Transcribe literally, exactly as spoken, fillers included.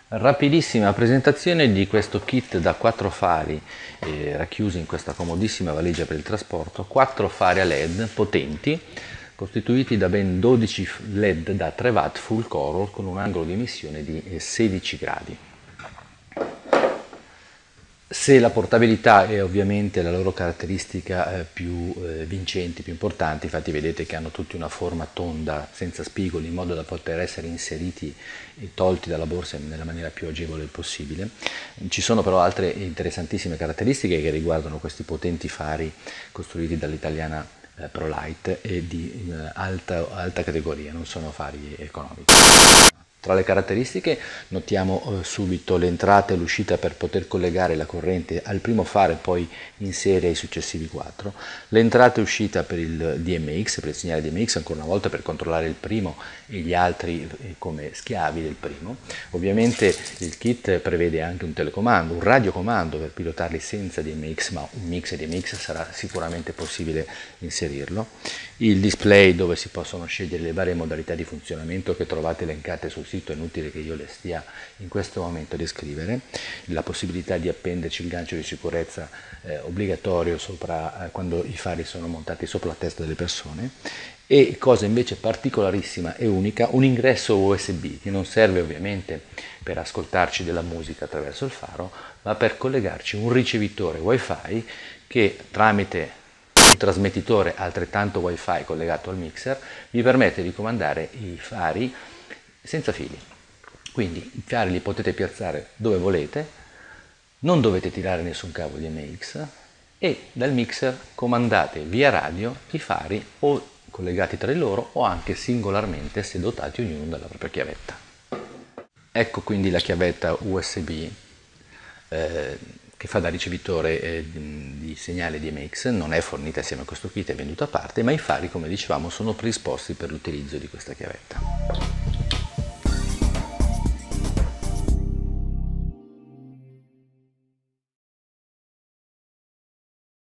Rapidissima presentazione di questo kit da quattro fari eh, racchiusi in questa comodissima valigia per il trasporto, quattro fari a L E D potenti costituiti da ben dodici L E D da tre watt full color con un angolo di emissione di sedici gradi. Se la portabilità è ovviamente la loro caratteristica eh, più eh, vincente, più importante, infatti vedete che hanno tutti una forma tonda, senza spigoli, in modo da poter essere inseriti e tolti dalla borsa nella maniera più agevole possibile. Ci sono però altre interessantissime caratteristiche che riguardano questi potenti fari costruiti dall'italiana eh, ProLight e di eh, alta, alta categoria, non sono fari economici. Tra le caratteristiche notiamo eh, subito l'entrata e l'uscita per poter collegare la corrente al primo faro e poi in serie ai successivi quattro, l'entrata e uscita per il D M X, per il segnale D M X, ancora una volta per controllare il primo e gli altri eh, come schiavi del primo. Ovviamente il kit prevede anche un telecomando, un radiocomando per pilotarli senza D M X, ma un mix D M X sarà sicuramente possibile inserirlo. Il display dove si possono scegliere le varie modalità di funzionamento che trovate elencate sul sito, è inutile che io le stia in questo momento a descrivere, la possibilità di appenderci il gancio di sicurezza eh, obbligatorio sopra, eh, quando i fari sono montati sopra la testa delle persone, e cosa invece particolarissima e unica, un ingresso U S B che non serve ovviamente per ascoltarci della musica attraverso il faro, ma per collegarci un ricevitore wifi che tramite un trasmettitore altrettanto wifi collegato al mixer vi permette di comandare i fari senza fili. Quindi i fari li potete piazzare dove volete, non dovete tirare nessun cavo D M X e dal mixer comandate via radio i fari o collegati tra di loro o anche singolarmente se dotati ognuno della propria chiavetta. Ecco quindi la chiavetta U S B eh, che fa da ricevitore eh, di, di segnale D M X, non è fornita assieme a questo kit, è venduta a parte, ma i fari, come dicevamo, sono predisposti per l'utilizzo di questa chiavetta.